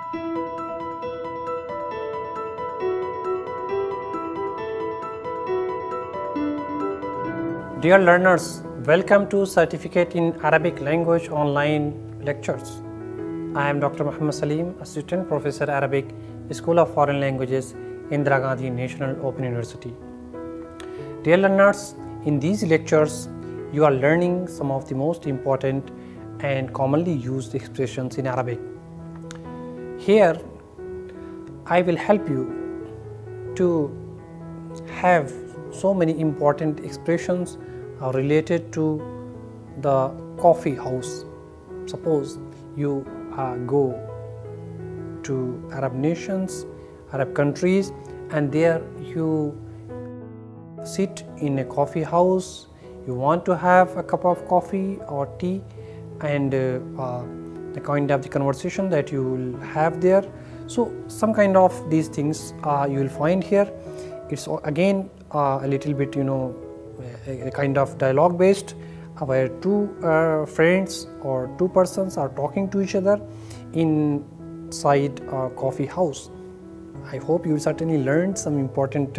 Dear learners, welcome to Certificate in Arabic Language online lectures. I am Dr. Muhammad Salim, Assistant Professor Arabic, School of Foreign Languages, Indira Gandhi National Open University. Dear learners, in these lectures, you are learning some of the most important and commonly used expressions in Arabic. Here, I will help you to have so many important expressions related to the coffee house. Suppose you go to Arab nations, Arab countries, and there you sit in a coffee house, you want to have a cup of coffee or tea, and the kind of the conversation that you will have there. So some kind of these things you will find here. It's again a little bit, a kind of dialogue based, where two friends or two persons are talking to each other inside a coffee house. I hope you certainly learned some important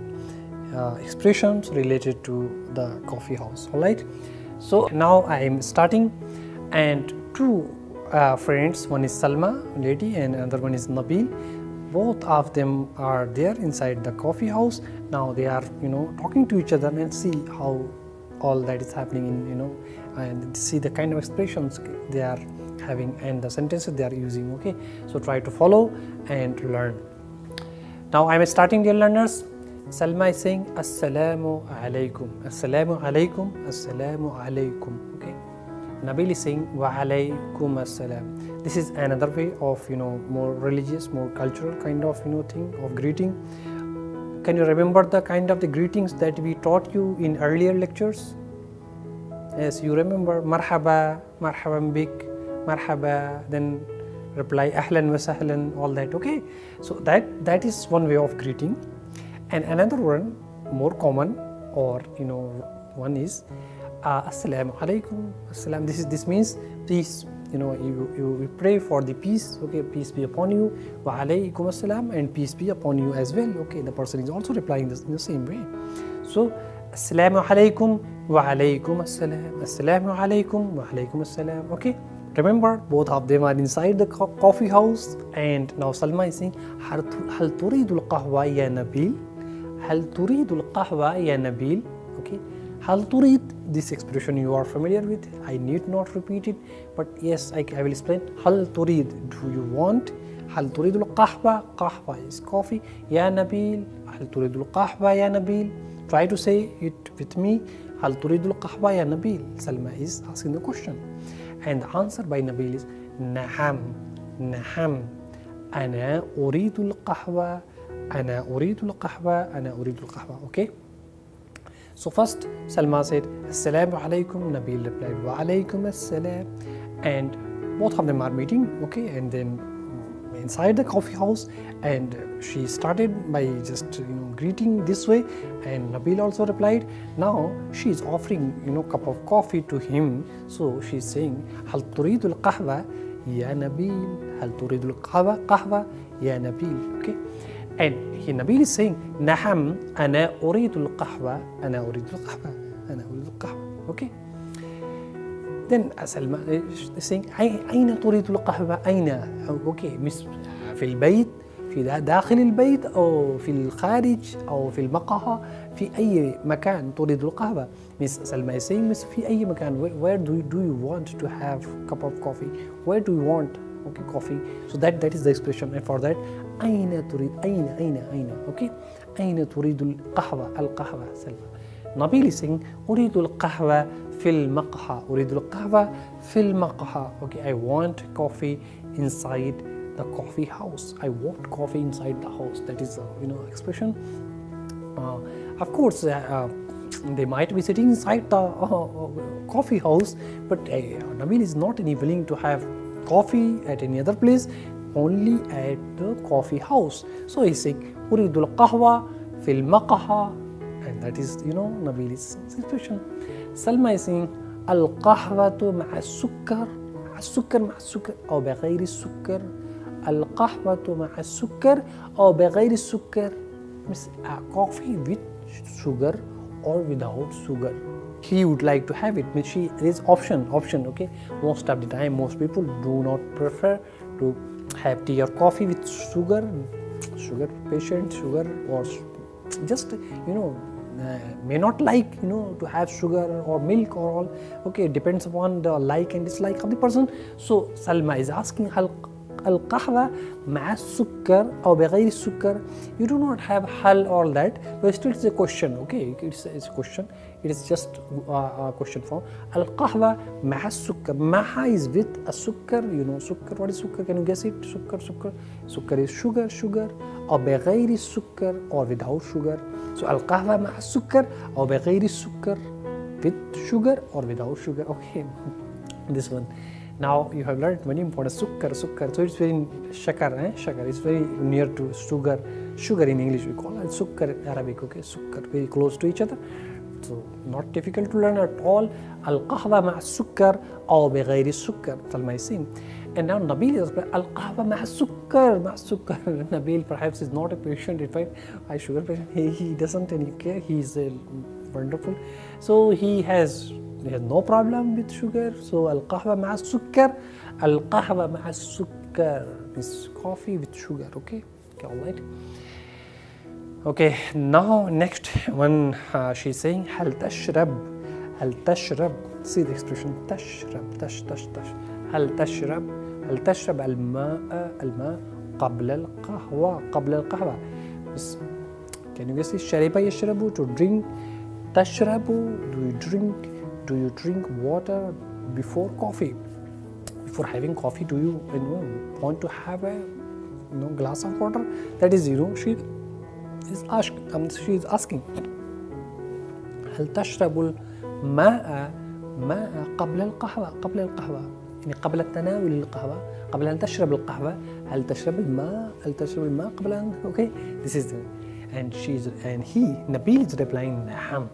expressions related to the coffee house. All right. So now I am starting, and two friends, one is Salma, lady, and another one is Nabil. Both of them are there inside the coffee house. Now they are, talking to each other, and see how all that is happening in, and see the kind of expressions they are having and the sentences they are using. Okay, so try to follow and learn. Now I am starting, dear learners. Salma is saying Assalamu alaikum, Assalamu alaikum, Assalamu alaikum. Okay, Nabil is saying Wa alaikum assalam. This is another way of, more religious, more cultural kind of, thing of greeting. Can you remember the kind of the greetings that we taught you in earlier lectures? Yes, you remember marhaba, marhaban bik, marhaba, then reply ahlan wa sahlan, all that. Okay, so that is one way of greeting. And another one, more common, or one is assalamu alaikum, assalam. This means peace. You pray for the peace. Okay, peace be upon you. Wa alaikum assalam, and peace be upon you as well. Okay, the person is also replying this in the same way. So assalamu alaikum wa alaikum assalam, assalamu alaikum wa alaikum assalam. Okay, remember both of them are inside the coffee house, and now Salma is saying hal turidul qahwa ya Nabil, hal turidul qahwa ya Nabil. Okay, hal turid, this expression you are familiar with, I need not repeat it, but yes, I will explain. Hal turid, do you want? Hal turidul qahwa, qahwa is coffee, ya Nabil, hal turidul qahwa ya Nabil. Try to say it with me. Hal turidul qahwa ya Nabil. Salma is asking the question, and the answer by Nabil is Naham, Naham, Ana uridul qahwa, Ana uridul qahwa, Ana uridul qahwa. Okay. So first Salma said Assalamu alaikum, Nabil replied Wa alaikum assalam, and both of them are meeting. Okay, and then inside the coffee house, and she started by just greeting this way, and Nabil also replied. Now she is offering cup of coffee to him, so she is saying Hal turidul qahwa ya Nabil, Hal turidul qahwa ya Nabil. Okay, and Nabil is saying Naham, Ana uridul qahwa, Ana uridul qahwa, Ana uridul qahwa. Okay, then Salma is saying Aina turidul qahwa, Aina. Okay, في البيت، في داخل البيت أو في الخارج أو في المقهى، في أي مكان تريد القهوة. Miss Salma is saying, Miss, في أي مكان, where do you want to have cup of coffee? Where do you want coffee? So that is the expression, and for that أين تريد, أين. Okay, أين تريد القهوة Salma. Nabil is saying أريد القهوة في المقهى, أريد القهوة في المقهى. Okay, I want coffee inside the coffee house. I want coffee inside the house. That is expression. Of course, they might be sitting inside the coffee house, but Nabil is not willing to have coffee at any other place, only at the coffee house. So he's saying أريد القهوة في المقهى, and that is Nabil's expression. Salma is saying القهوة مع السكر, السكر مع السكر أو بغير السكر القهوة مع السكر أو بغير السكر means coffee with sugar or without sugar. He would like to have it, means there is option, okay. Most of the time, most people do not prefer to have tea or coffee with sugar patient, sugar, or just may not like to have sugar or milk or all. Okay, depends upon the like and dislike of the person. So Salma is asking, القهوة مع السكر أو بغير السكر. You do not have hal or that, but still it's a question. Okay, it's a question. It is just a question form. القهوة مع السكر. مع is with a sukkar. Sukkar. What is sukkar? Can you guess it? Sukkar. Sukkar is sugar. أو بغير السكر or without sugar. So القهوة مع السكر أو بغير السكر, with sugar or without sugar. Okay, this one. Now you have learned very important sukkar. So it's very shakar. Shakar is very near to sugar. Sugar in English we call it sukkar Arabic. Okay, sukkar, very close to each other. So not difficult to learn at all. القهوة مع السكر أو بغير السكر. Salma is saying. And now Nabil is القهوة مع السكر. Nabil perhaps is not a patient. In fact, a sugar patient. He doesn't any care. He is wonderful. So he has no problem with sugar. So القهوة مع السكر means coffee with sugar. Okay, all right. Okay, now next one, she's saying هل تشرب. See the expression تشرب. هل تشرب الماء قبل القهوة. Can you guess it? شرب يشرب, to drink. تشرب, do you drink water before coffee? Before having coffee, do you want to have a glass of water? That is, she is asking. هل تشرب الماء قبل القهوة. يعني قبل التناول القهوة, قبل أن تشرب القهوة. هل تشرب الماء قبل أن. Okay, this is the, and Nabil is replying نعم.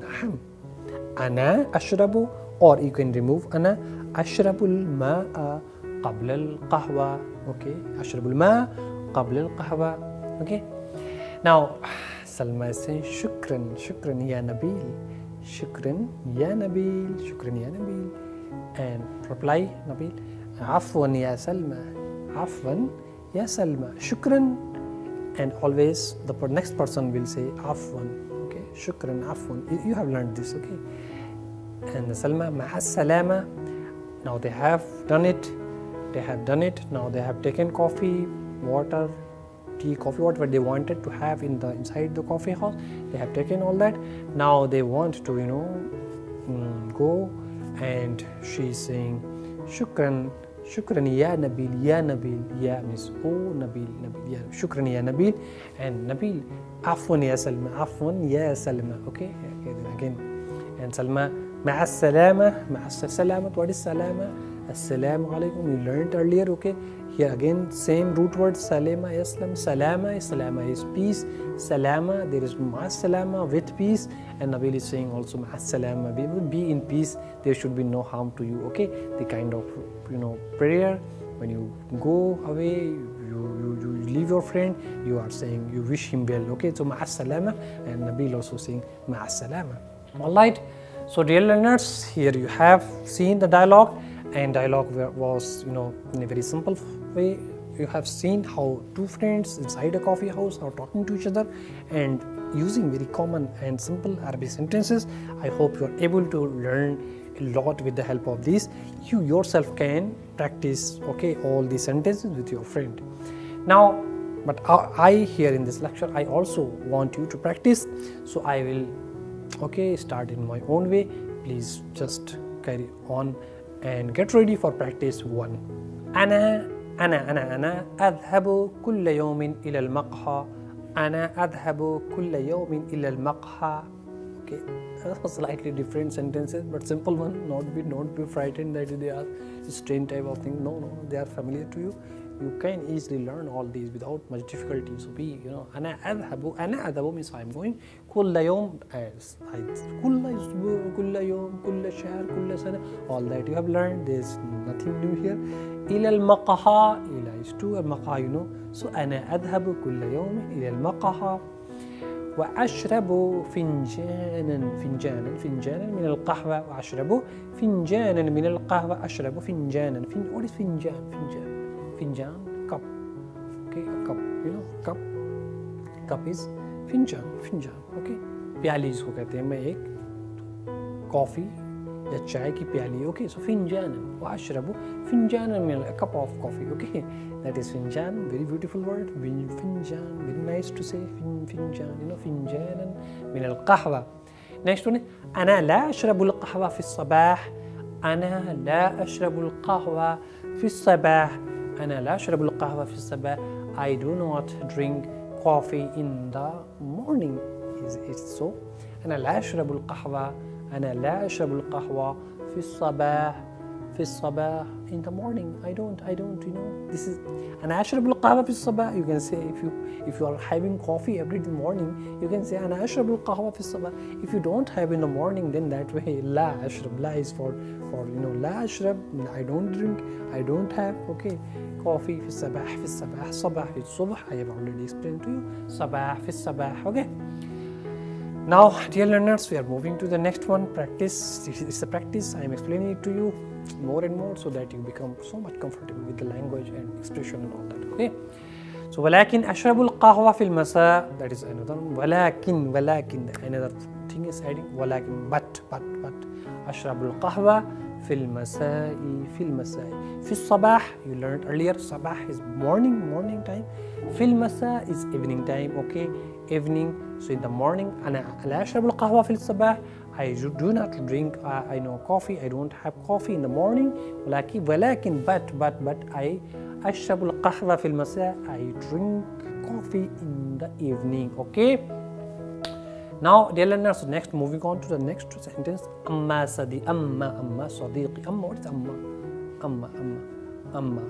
أنا أشرب, or you can remove أنا أشرب الماء قبل القهوة. Okay, أشرب الماء قبل القهوة. Okay, now Salma is saying شكرا يا نبيل. شكرا يا نبيل. And reply Nabil, عفوا يا سلمى. شكرا, and always the next person will say عفوا. Okay, shukran, afwan. You have learned this. Okay, and Salma مع السلامة. Now they have done it. Now they have taken coffee, water, tea, coffee, whatever they wanted to have inside the coffee house. They have taken all that. Now they want to go, and she's saying shukran ya Nabil. Ya means oh Nabil, ya shukran ya Nabil. And Nabil, afwan ya Salma. Okay, then again, and Salma مع السلامة. What is salama? Assalamu alaikum. We learned earlier. Okay, here again same root word salama yaslam. Salama is peace. Salama, there is ma'as-salama, with peace. And Nabil is saying also ma'as-salama, be in peace. There should be no harm to you. Okay, the kind of prayer when you go away, you leave your friend, you are saying you wish him well. Okay, so ma'as-salama, and Nabil also saying ma'as-salama. All right. So dear learners, here you have seen the dialogue, and dialogue was in a very simple way. You have seen how two friends inside a coffee house are talking to each other and using very common and simple Arabic sentences. I hope you are able to learn a lot with the help of these. You yourself can practice all these sentences with your friend. Now, but I here in this lecture, I also want you to practice. So I will start in my own way. Please just carry on and get ready for practice 1. أنا أذهب كل يوم إلى المقهى. أنا أذهب كل يوم إلى المقهى. Okay, slightly different sentences, but simple one. Not be frightened that they are strange type of thing. No, they are familiar to you. you can easily learn all these without much difficulty. So be, you know, أنا أذهب means I'm going. كل يوم, كل أسبوع, كل يوم, كل شهر, كل سنة. All that you have learned. There's nothing new here. إلى المقهى, إلى is to المقهى, you know. So أنا أذهب كل يوم إلى المقهى وأشرب فنجانا من القهوة. وأشرب فنجانا من القهوة. أشرب فنجانا. What is فنجان cup. Okay, a cup, you know, cup is finjan. Okay, प्याली जिसको कहते हैं, मैं एक coffee या चाय की प्याली. Okay, so finjan. وأشرب فنجانا من a cup of coffee. Okay, that is finjan. Very beautiful word. Finjan. Very nice to say. finjan. You know, فنجانا من القهوة. Next one. أنا لا أشرب القهوة في الصباح. أنا لا أشرب القهوة في الصباح. أنا لا أشرب القهوة في الصباح. I do not drink coffee in the morning. Is it so? أنا لا أشرب القهوة. أنا لا أشرب القهوة في الصباح. في الصباح, in the morning. I don't, you know. This is أنا أشرب القهوة في الصباح. You can say if you are having coffee every morning, you can say أنا أشرب القهوة في الصباح. If you don't have in the morning, then that way لا أشرب. لا is for you know, لا أشرب, I don't drink, I don't have. Okay, coffee في الصباح. في الصباح, صباح في الصبح. I have already explained to you. صباح في الصباح. Okay. Now, dear learners, we are moving to the next one. Practice. It's a practice. I am explaining it to you more and more so that you become so much comfortable with the language and expression and all that. Okay. So, ولكن أشرب القهوة في المساء. That is another one. ولكن another thing is adding. ولكن but أشرب القهوة في المساء. في الصباح, you learned earlier. صباح is morning time. في المساء is evening time. Okay, evening. So in the morning, أنا لا أشرب القهوة في الصباح. I do not drink I know coffee. I don't have coffee in the morning. ولكن but I أشرب القهوة في المساء. I drink coffee in the evening. Okay. Now, dear learners, next moving on to the next sentence. أما صديقي. What is أما?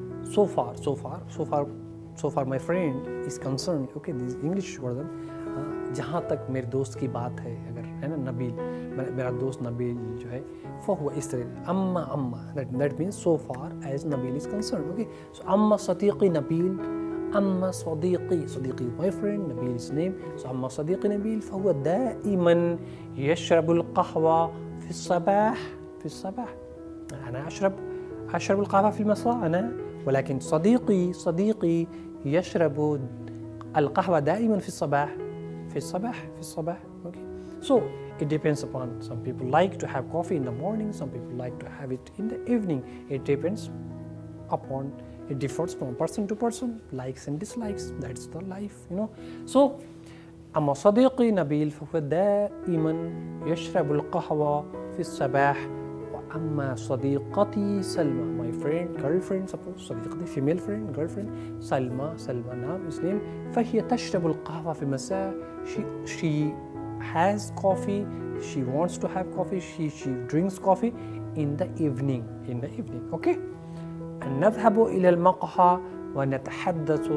So far my friend is concerned. Okay, this is English version. जहाँ तक मेरे दोस्त की बात है, अगर है ना, नबील, मेरा दोस्त नबील जो है, फहुवा इस तरह अम्मा, that means so far as Nabil is concerned. Okay, so अम्मा صديقي نبيل. أما صديقي my friend, نبيل is name. So أما صديقي نبيل فهو دائما يشرب القهوة في الصباح. أنا أشرب القهوة في المساء أنا. ولكن صديقي يشرب القهوة دائما في الصباح. Okay, so it depends upon, some people like to have coffee in the morning, some people like to have it in the evening. It depends upon, it differs from person to person, likes and dislikes. That's the life, you know. So أما صديقي نبيل فهو دائما يشرب القهوة في الصباح. وأما صديقتي سلمى, my friend, girlfriend, suppose صديقتي female friend, girlfriend, سلمى now is name. فهي تشرب القهوة في المساء. She has coffee, she wants to have coffee, she drinks coffee in the evening. Okay. نذهب إلى المقهى ونتحدث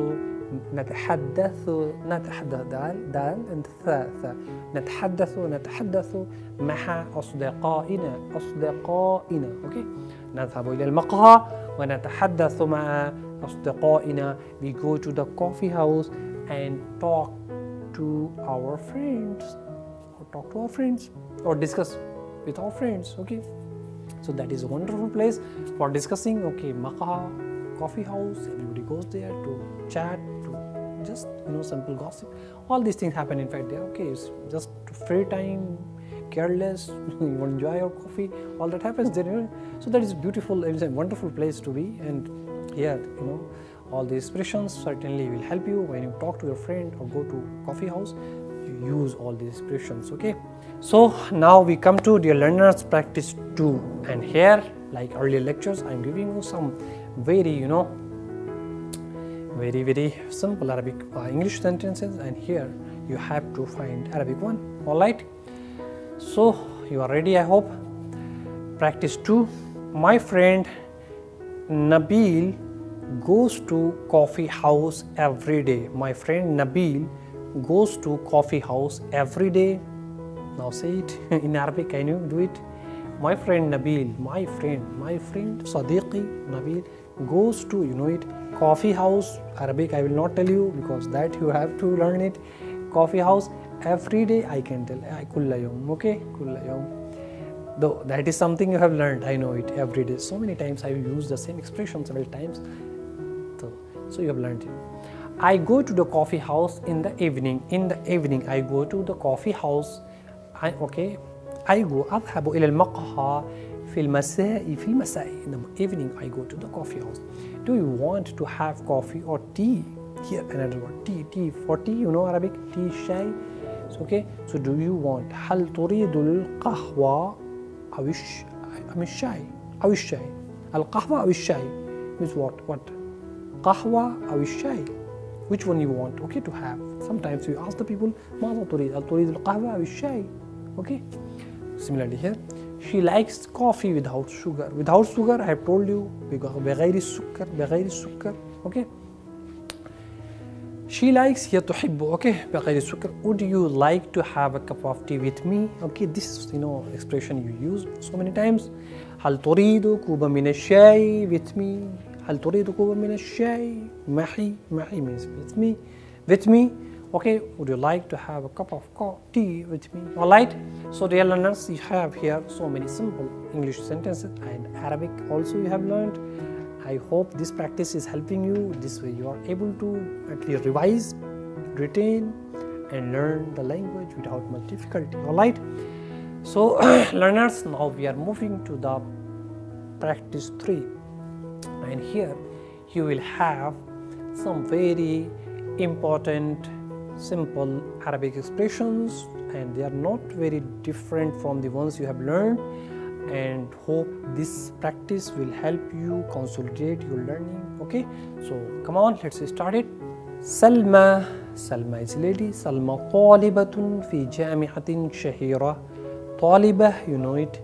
نتحدث مع أصدقائنا. Okay, نذهب إلى المقهى ونتحدث مع أصدقائنا. We go to the coffee house and talk to our friends, or discuss with our friends. Okay, so that is a wonderful place for discussing. Okay, maqha, coffee house, everybody goes there to chat, to just, you know, simple gossip. All these things happen in fact there. Okay, it's just free time, careless, you enjoy your coffee, all that happens there, you know? So that is beautiful. It's a wonderful place to be. And here, you know, all the expressions certainly will help you when you talk to your friend or go to coffee house. You use all these expressions. Okay, so now we come to, dear learners, practice 2. And here, like earlier lectures, I am giving you some very, you know, very simple Arabic English sentences, and here you have to find Arabic one. All right, so you are ready, I hope. Practice 2. My friend Nabil goes to coffee house every day. My friend Nabil goes to coffee house every day. Now say it in Arabic. Can you do it? My friend Nabil, my friend Sadiqi Nabil goes to, you know it, coffee house. Arabic I will not tell you because that you have to learn it. Coffee house every day I can tell. Kulla yawm, okay? Kulla yawm. Though that is something you have learned, I know it every day. So many times I use the same expression several times. So you have learned it. I go to the coffee house in the evening. In the evening I go to the coffee house. I go أذهب إلى المقهى في المساء. In the evening I go to the coffee house. Do you want to have coffee or tea? Here another word, tea. For tea, you know Arabic, tea, شاي. So, okay, so do you want هل تريد القهوة أو الشاي أو الشاي. القهوة أو الشاي means what? قهوة أو الشاي. Which one you want, okay, to have. Sometimes you ask the people ماذا تريد؟ هل تريد القهوة أو الشاي? Okay. Similarly here, she likes coffee without sugar. Without sugar, I have told you, بغير السكر. Okay. She likes هي تحب, okay, بغير السكر. Would you like to have a cup of tea with me? Okay, this expression you use so many times. هل تريد كوبا من الشاي with me? هل تريد كوبا من الشاي معي means with me. Okay, would you like to have a cup of tea with me? Alright, so dear learners, you have here so many simple English sentences and Arabic also you have learned. I hope this practice is helping you. This way you are able to at least revise, retain and learn the language without much difficulty. Alright, so learners, now we are moving to the practice 3, and here you will have some very important simple Arabic expressions, and they are not very different from the ones you have learned, and hope this practice will help you consolidate your learning. Okay, so come on, let's start it. Salma is lady. Salma طالبة في جامعة شهيرة. طالبة, you know it.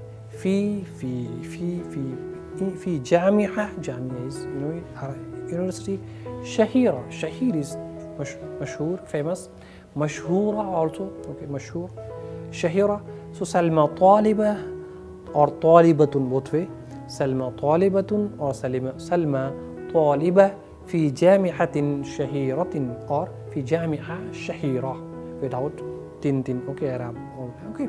في جامعة is, you know it, university. شهيرة is مشهور, famous. مشهورة also, okay, مشهور. شهيرة. So Salma طالبة or طالبة both way. Salma طالبة or Salma طالبة في جامعة شهيرة or في جامعة شهيرة without tin, okay, Arab, okay.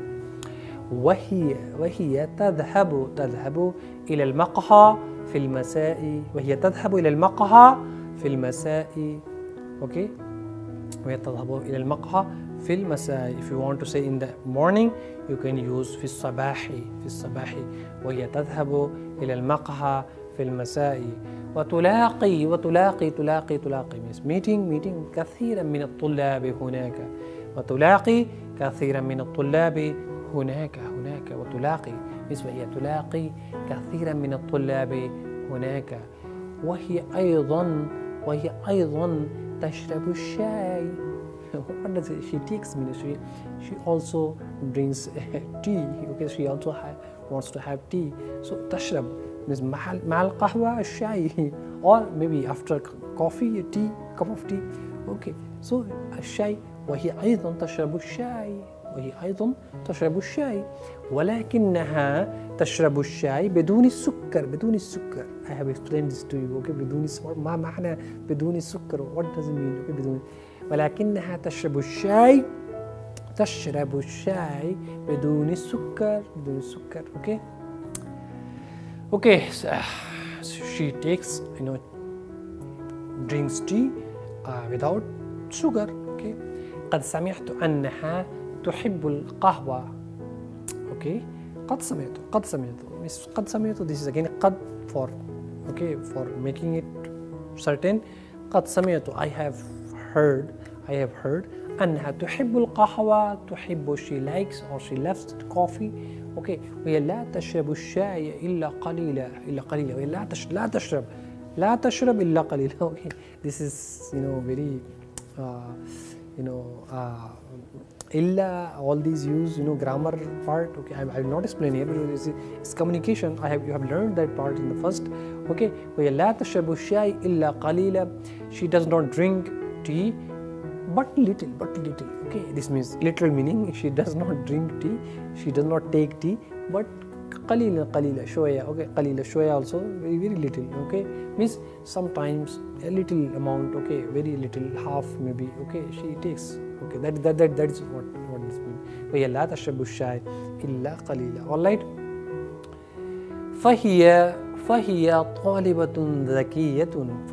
وهي تذهب إلى المقهى في المساء. وهي تذهب إلى المقهى في المساء. Okay, وهي تذهب إلى المقهى في المساء. If you want to say in the morning, you can use في الصباح. وهي تذهب إلى المقهى في المساء. وتلاقي means meeting كثيرا من الطلاب هناك. وتلاقي كثيرا من الطلاب هناك. وتلاقي means وهي تلاقي كثيرا من الطلاب هناك. وهي أيضا تشرب الشاي. What does it? She takes ministry. She also drinks tea. Okay, she also wants to have tea. So تشرب means مع القهوة الشاي, or maybe after coffee, tea, cup of tea. Okay, so الشاي. وهي أيضا تشرب الشاي. ولكنها تشرب الشاي بدون السكر. I have explained this to you. Okay, بدون السكر. ما معنى بدون السكر? What does it mean? Okay, بدون. ولكنها تشرب الشاي بدون السكر. Okay, so she takes, drinks tea without sugar. Okay. قد سمعت أنها تحب القهوة. Okay, قد سمعت. This is again قد for making it certain. قد سمعت, I have heard أنها تحب القهوة. she likes or she loves coffee. Okay, وهي لا تشرب الشاي إلا قليلا. وهي لا تشرب إلا قليلا. Okay, this is very illa, all these use, grammar part. Okay, I will not explain here because it's communication. You have learned that part in the first. Okay, وهي لا تشرب الشاي إلا قليلا. She does not drink tea but little. Okay, this means literal meaning, she does not drink tea, she does not take tea, but qalila shoya. Okay, qalila shoya also very little. Okay, means sometimes a little amount. Okay, very little, half maybe. Okay, she takes. Okay, that is what this means. وهي لا تشرب الشاي إلا قليلا. All right. فهي طالبة ذكية.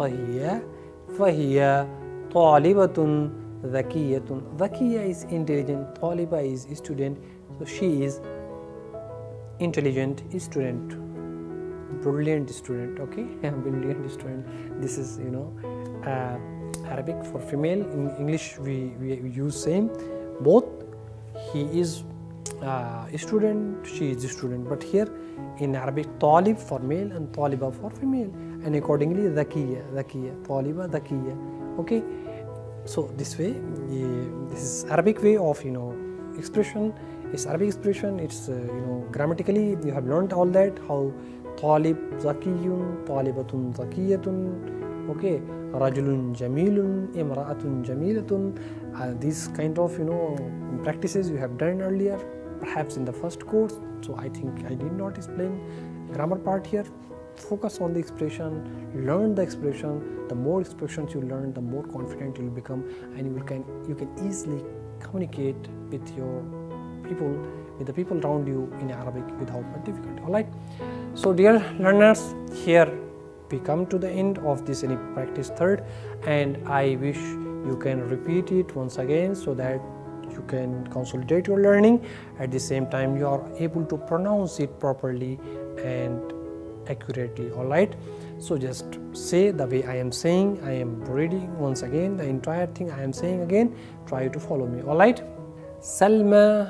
فهي طالبة ذكية. ذكية is intelligent. طالبة is student. So she is intelligent student, brilliant student. Okay, brilliant student. This is Arabic for female. In English we use same. Both, he is a student, she is a student. But here in Arabic, talib for male and taliba for female, and accordingly dhakiya, taliba, dhakiya. Okay, so this way, this is Arabic way of expression. It's Arabic expression. It's grammatically you have learned all that, how talib zakiyun, talibatun zakiyatun. Okay, rajulun jamilun, imra'atun jamilatun. These kind of practices you have done earlier, perhaps in the first course. So I think I did not explain grammar part here. Focus on the expression, learn the expression. The more expressions you learn, the more confident you will become, and you can easily communicate with the people around you in Arabic without much difficulty. All right. So dear learners, here we come to the end of this practice third, and I wish you can repeat it once again so that you can consolidate your learning. At the same time, you are able to pronounce it properly and accurately. All right. So just say the way I am saying. I am reading once again the entire thing I am saying again. Try to follow me. All right. سلمى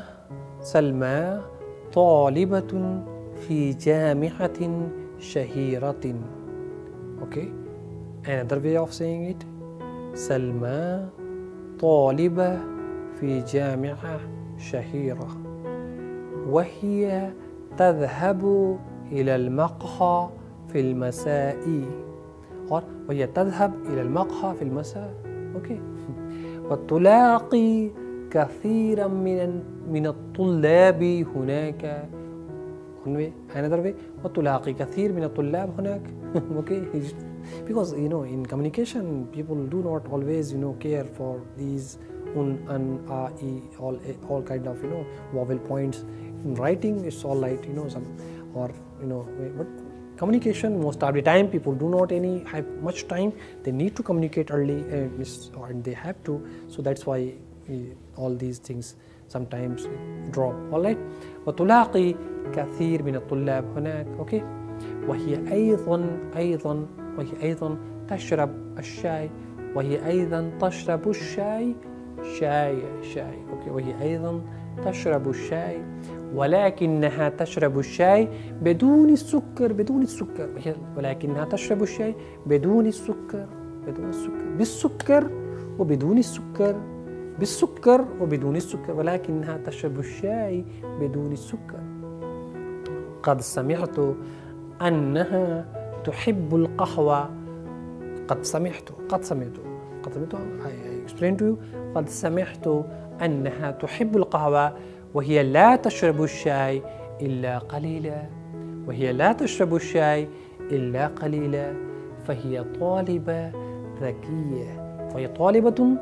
طالبة في جامعة شهيرة. Okay, another way of saying it. سلمى طالبة في جامعة شهيرة وهي تذهب إلى المقهى في المساء. وهي تذهب إلى المقهى في المساء. Okay. وتلاقي كثيرا من الطلاب هناك. Another way, وتلاقي كثير من الطلاب هناك. Okay, because in communication people do not always care for these an, a, e, all kind of vowel points. In writing it's all right, some, or but communication, most of the time people do not have much time. They need to communicate early, or they have to. So that's why all these things sometimes drop. All right. وتلاقي كثير من الطلاب هناك. Okay. وهي أيضا تشرب الشاي. وهي أيضا تشرب الشاي. شاي. Okay. وهي أيضا تشرب الشاي ولكنها تشرب الشاي بدون السكر. ولكنها تشرب الشاي بدون السكر. بالسكر وبدون السكر. بالسكر وبدون السكر. ولكنها تشرب الشاي بدون السكر. قد سمعت أنها تحب القهوة. قد سمعت I explained to you. قد سمعت أنها تحب القهوة وهي لا تشرب الشاي إلا قليلا. فهي طالبة ذكية. فهي طالبة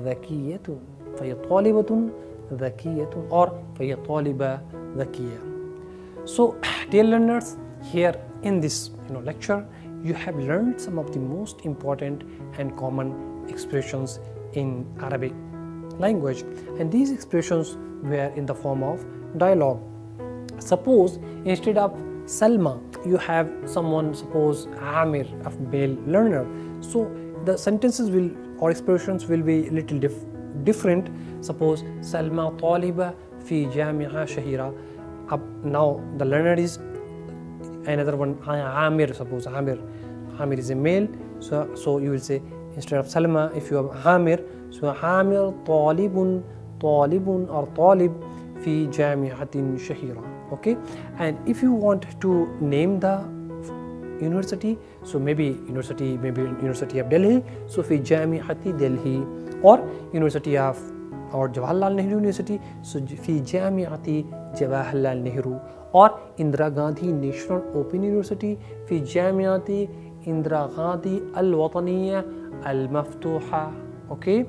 ذكية. So dear learners, here in this lecture you have learned some of the most important and common expressions in Arabic language, and these expressions were in the form of dialogue. Suppose instead of Salma you have someone, suppose Amir, a male learner, so the sentences or expressions will be a little different. Suppose Salma طالبة في جامعة شهيرة. Now the learner is another one, Amir. Suppose Amir is a male, so you will say, instead of Salma, if you have Amir, so Amir طالب طالب or طالب في جامعة شهيرة. Okay, and if you want to name the university, so maybe University of Delhi, so في جامعة Delhi, or University of or Jawaharlal Nehru University, so في جامعة Jawaharlal Nehru, or Indira Gandhi National Open University في جامعة Indira Gandhi الوطنية المفتوحة. Okay,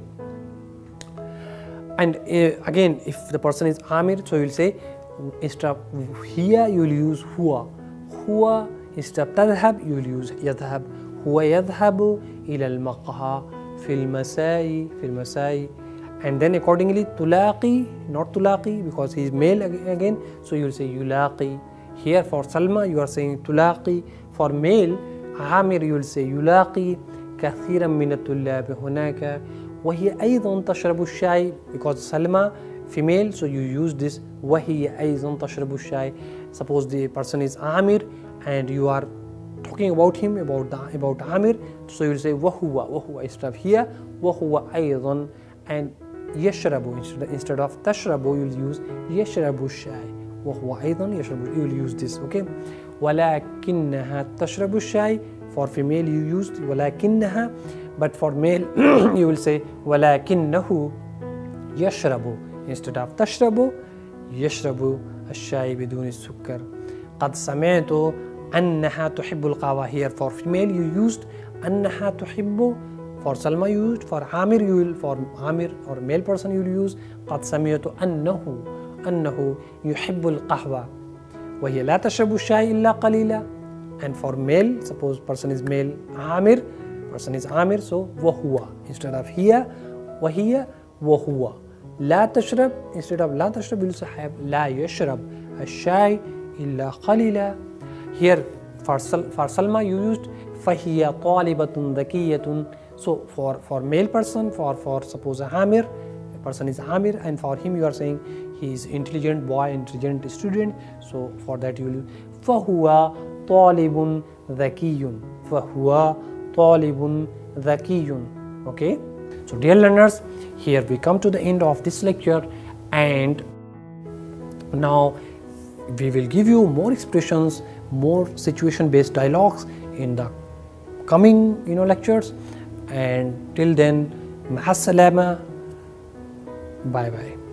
and again if the person is Amir, so you will say instead of here you will use huwa, instead of tadhhab you will use yadhhab. huwa yadhhabu ila al-maqha fi al-masai, and then accordingly tulaqi, not tulaqi because he is male again, so you will say yulaqi. Here for Salma you are saying tulaqi, for male Amir you will say yulaqi. كثيرا من الطلاب هناك وهي أيضا تشرب الشاي, because Salma female, so you use this وهي أيضا تشرب الشاي. Suppose the person is Amir and you are talking about him, about Amir, so you will say وهو instead of here وهو أيضا, and يشرب instead of تشرب you will use يشرب الشاي وهو أيضا يشرب, you will use this. Okay, ولكنها تشرب الشاي, for female you used ولكنها, but for male you will say ولكنه يشرب instead of تشرب يشرب الشاي بدون السكر. قد سمعت أنها تحب القهوة. Here for female you used أنها تحب, for Salma you used, for Amir you will, for Amir or male person you will use قد سمعت أنه يحب القهوة وهي لا تشرب الشاي إلا قليلا. And for male, suppose person is male Amir, person is Amir, so وهو instead of here وهي وهو. لا تشرب instead of لا تشرب you will have لا يشرب الشاي إلا قليلا. Here for Salma you used فهي طالبة ذكية, so for male person, for suppose Amir, person is Amir, and for him you are saying he is intelligent boy, intelligent student, so for that you will فهو طالب ذكي, فهو طالب ذكي. Okay, so dear learners, here we come to the end of this lecture, and now we will give you more expressions, more situation based dialogues in the coming lectures, and till then, ma'as salama, bye bye.